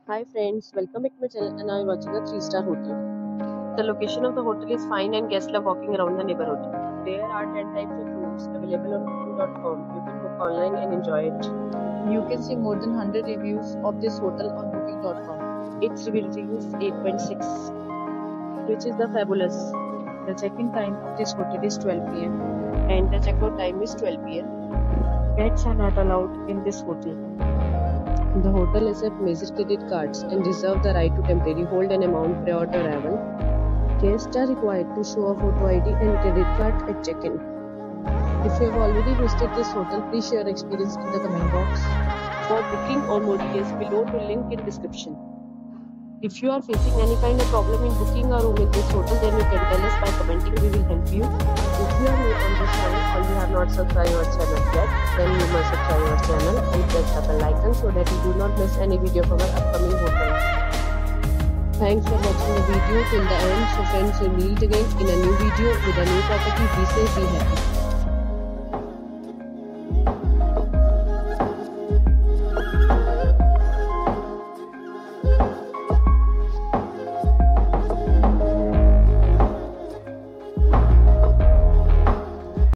Hi friends, welcome back to my channel and now you're watching a 3-star hotel. The location of the hotel is fine and guests love walking around the neighborhood. There are 10 types of rooms available on booking.com. You can book online and enjoy it. You can see more than 100 reviews of this hotel on booking.com. Its review rating is 8.6, which is the fabulous. The check-in time of this hotel is 12 p.m. and the checkout time is 12 p.m. Pets are not allowed in this hotel. The hotel accepts major credit cards and reserves the right to temporarily hold an amount prior to arrival. Guests are required to show a photo ID and credit card at check-in. If you have already visited this hotel, please share your experience in the comment box. For booking or more details, below the link in description. If you are facing any kind of problem in booking a room in this hotel, then you can tell us by commenting. We will help you. If you are new on this channel or you have not subscribed our channel yet, then you must subscribe our channel and press the bell icon so that you do not miss any video from our upcoming hotel. Thanks for watching the video till the end. So friends, we'll meet again in a new video with a new property. Be safe, be happy.